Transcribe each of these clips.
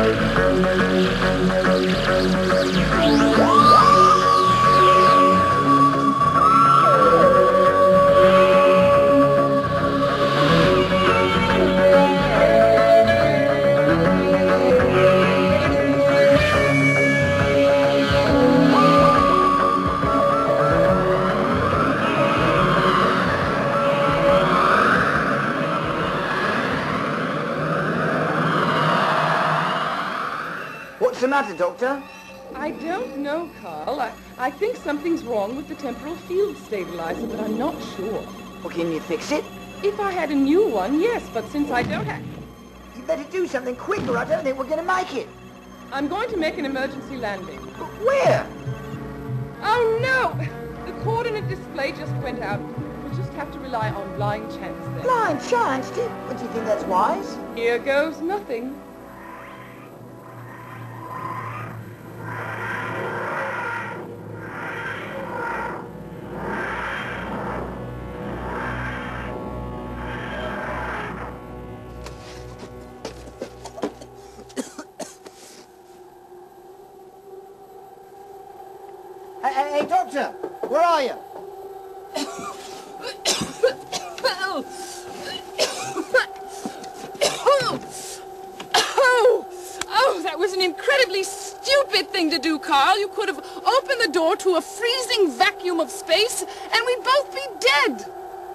What's the matter, Doctor? I don't know, Carl. I think something's wrong with the temporal field stabilizer, but I'm not sure. Well, can you fix it? If I had a new one, yes, but since I don't have... You better do something quicker. I don't think we're going to make it. I'm going to make an emergency landing. But where? Oh, no! The coordinate display just went out. We'll just have to rely on blind chance then. Blind chance? Do you think that's wise? Here goes nothing. Hey, Doctor, where are you? Oh, that was an incredibly stupid thing to do, Carl. You could have opened the door to a freezing vacuum of space, and we'd both be dead.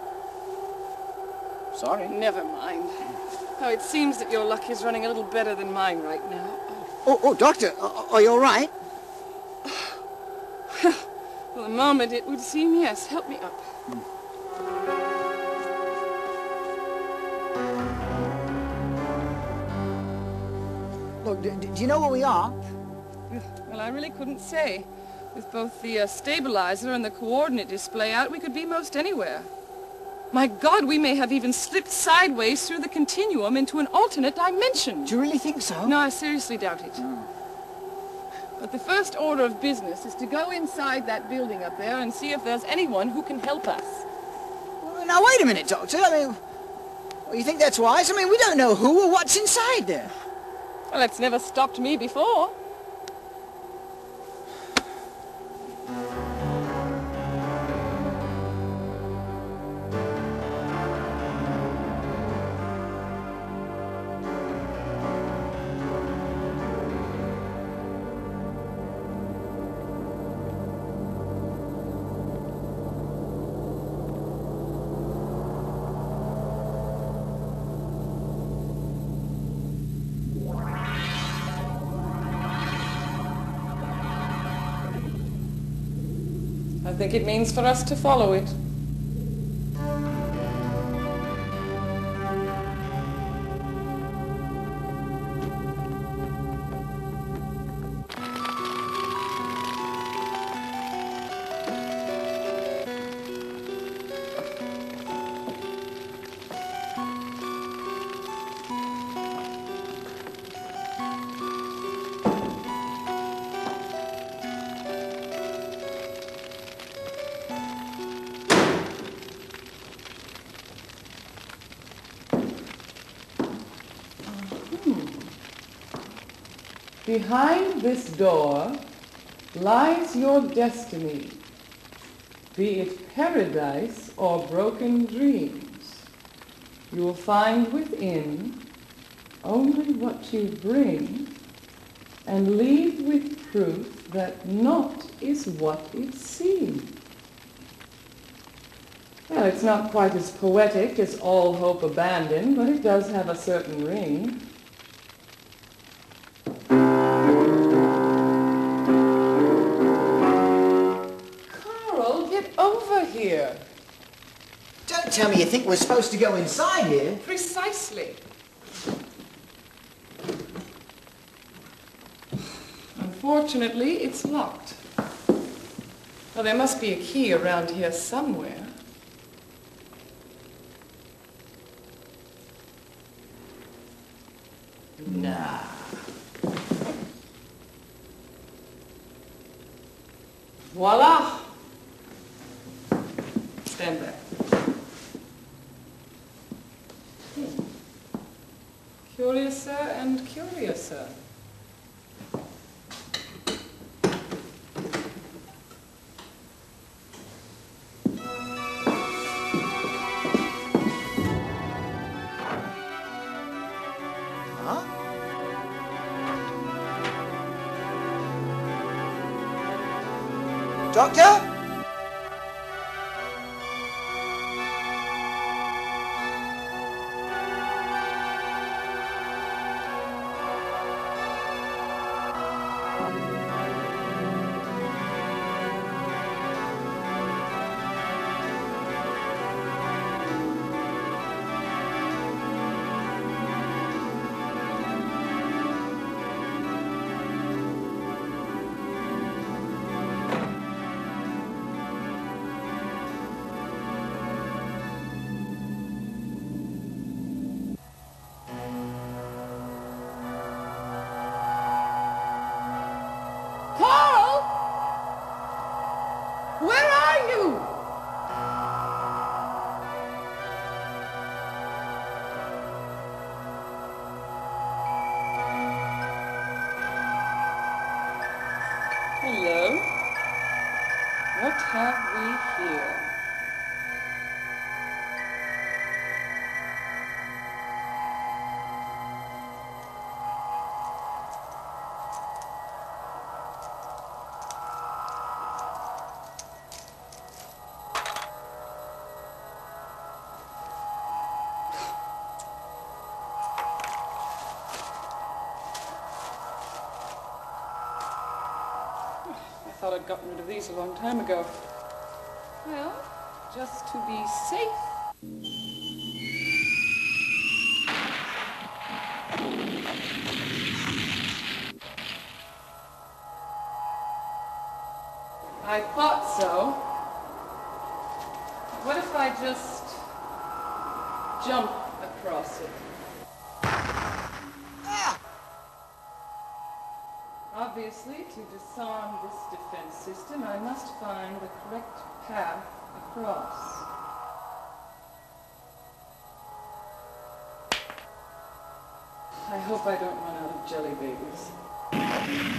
Sorry. Never mind. Oh, it seems that your luck is running a little better than mine right now. Oh, Doctor, are you all right? For the moment, it would seem yes. Help me up. Look, do you know where we are? Well, I really couldn't say. With both the stabilizer and the coordinate display out, we could be most anywhere. My God, we may have even slipped sideways through the continuum into an alternate dimension. Do you really think so? No, I seriously doubt it. But the first order of business is to go inside that building up there and see if there's anyone who can help us. Well, now, wait a minute, Doctor. I mean, you think that's wise? I mean, we don't know who or what's inside there. Well, it's never stopped me before. I think it means for us to follow it. Behind this door lies your destiny, be it paradise or broken dreams. You will find within only what you bring, and leave with proof that naught is what it seems. Well, it's not quite as poetic as all hope abandoned, but it does have a certain ring. Over here. Don't tell me you think we're supposed to go inside here. Precisely. Unfortunately, it's locked. Well, there must be a key around here somewhere. Nah. Voila! Stand back. Curiouser and curiouser. Doctor? Carl! Where are you? Hello? What have we here? I thought I'd gotten rid of these a long time ago. Well, just to be safe. I thought so. What if I just jump across it? Obviously, to disarm this defense system, I must find the correct path across. I hope I don't run out of jelly babies.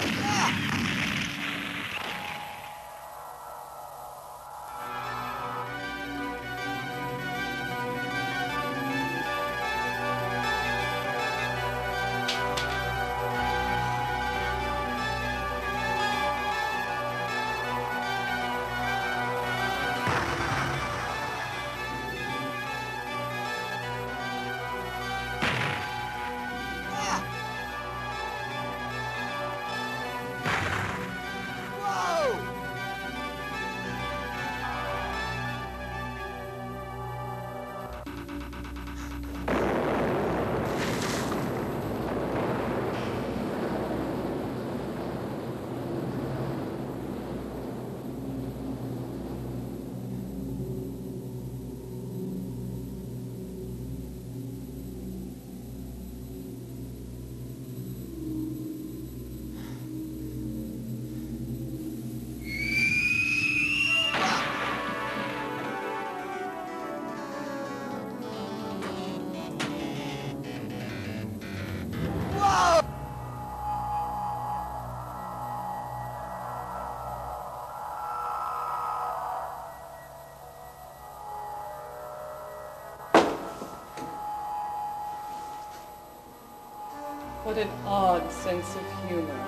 What an odd sense of humor.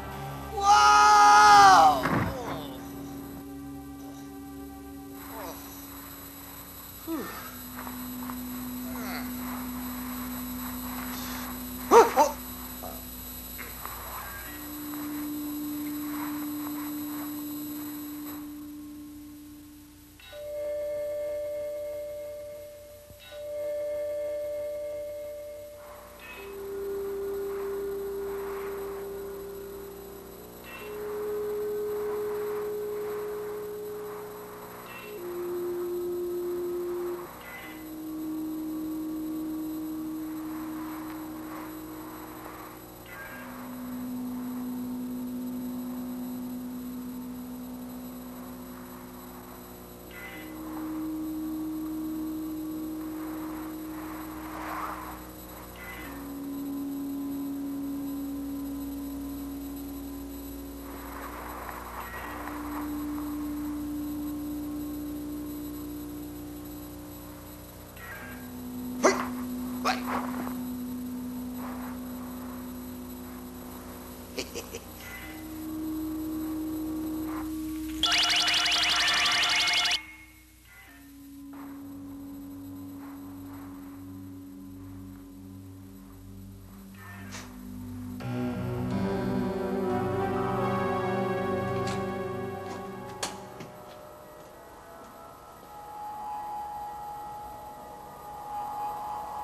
Whoa!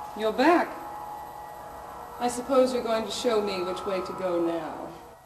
You're back. I suppose you're going to show me which way to go now.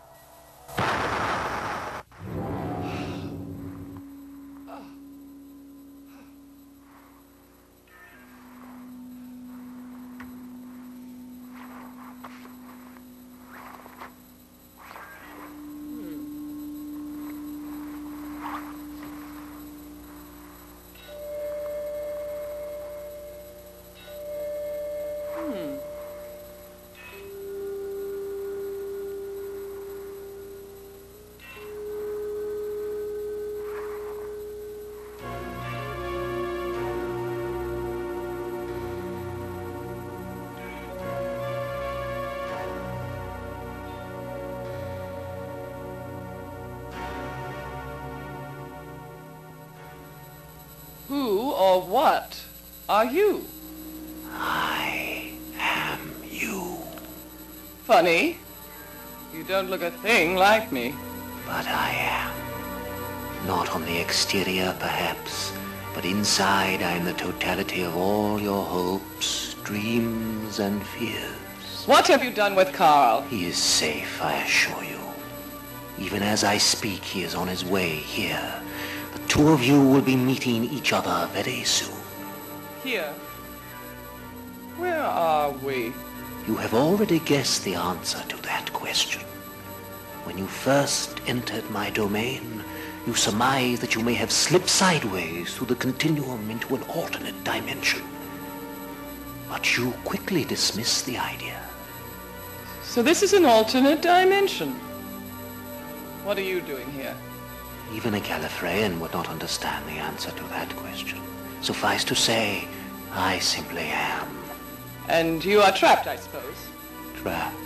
Who or what are you? I am you. Funny. You don't look a thing like me. But I am. Not on the exterior, perhaps, but inside I am the totality of all your hopes, dreams, and fears. What have you done with Carl? He is safe, I assure you. Even as I speak, he is on his way here. The two of you will be meeting each other very soon. Here. Where are we? You have already guessed the answer to that question. When you first entered my domain, you surmised that you may have slipped sideways through the continuum into an alternate dimension. But you quickly dismissed the idea. So this is an alternate dimension. What are you doing here? Even a Gallifreyan would not understand the answer to that question. Suffice to say, I simply am. And you are trapped, I suppose. Trapped?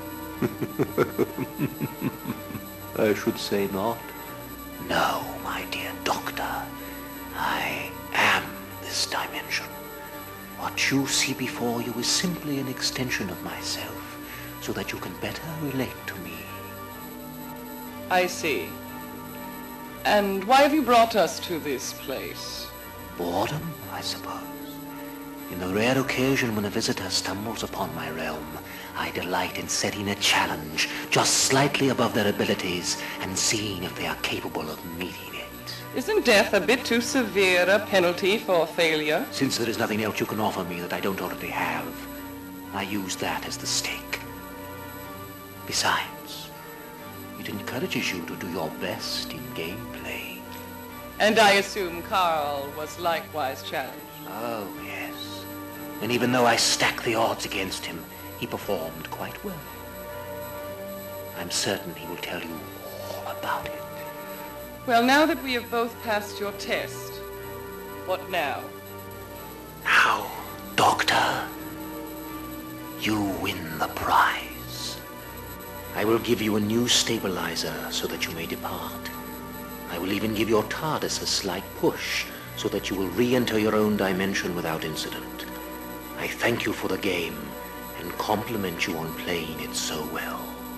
I should say not. No, my dear Doctor. I am this dimension. What you see before you is simply an extension of myself, so that you can better relate to me. I see. And why have you brought us to this place? Boredom, I suppose. In the rare occasion when a visitor stumbles upon my realm, I delight in setting a challenge just slightly above their abilities and seeing if they are capable of meeting it. Isn't death a bit too severe a penalty for failure? Since there is nothing else you can offer me that I don't already have, I use that as the stake. Besides, it encourages you to do your best in gameplay. And I assume Carl was likewise challenged. Oh, yes. And even though I stacked the odds against him, he performed quite well. I'm certain he will tell you all about it. Well, now that we have both passed your test, what now? Now, Doctor, you win the prize. I will give you a new stabilizer so that you may depart. I will even give your TARDIS a slight push so that you will re-enter your own dimension without incident. I thank you for the game and compliment you on playing it so well.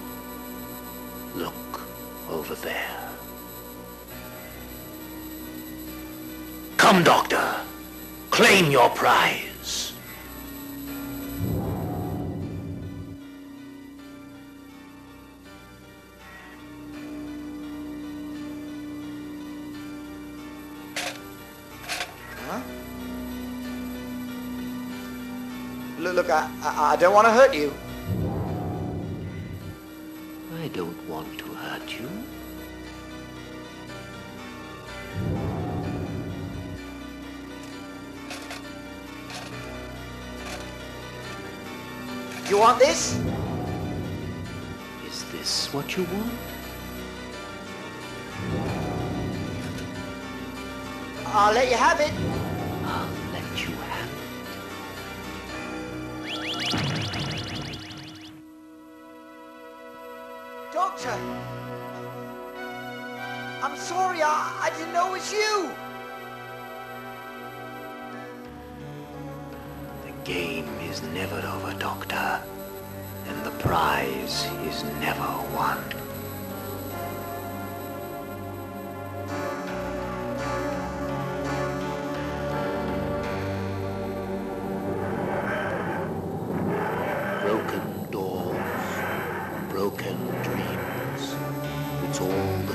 Look over there. Come, Doctor. Claim your prize. Huh? Look, I don't want to hurt you. I don't want to hurt you. You want this? Is this what you want? I'll let you have it. I'll let you have it. Doctor! I'm sorry, I didn't know it was you! The game is never over, Doctor. And the prize is never won.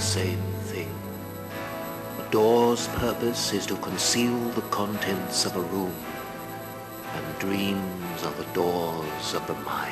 same thing. A door's purpose is to conceal the contents of a room, and dreams are the doors of the mind.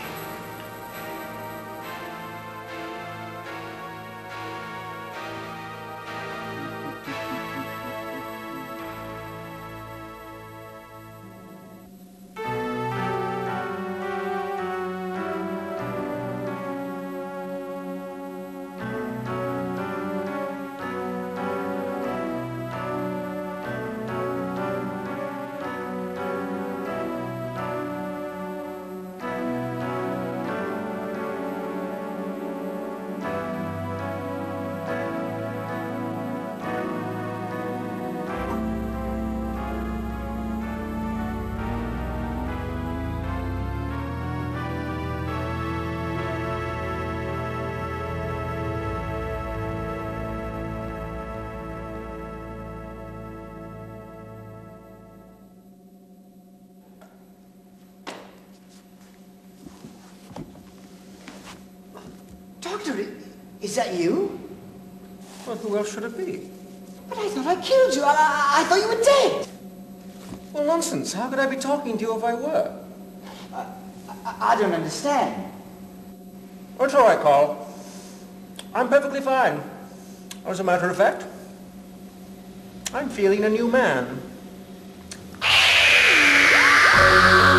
Doctor, is that you? Well, who else should it be? But I thought I killed you. I thought you were dead. Well, nonsense. How could I be talking to you if I were? I don't understand. Oh, it's all right, Carl. I'm perfectly fine. As a matter of fact, I'm feeling a new man.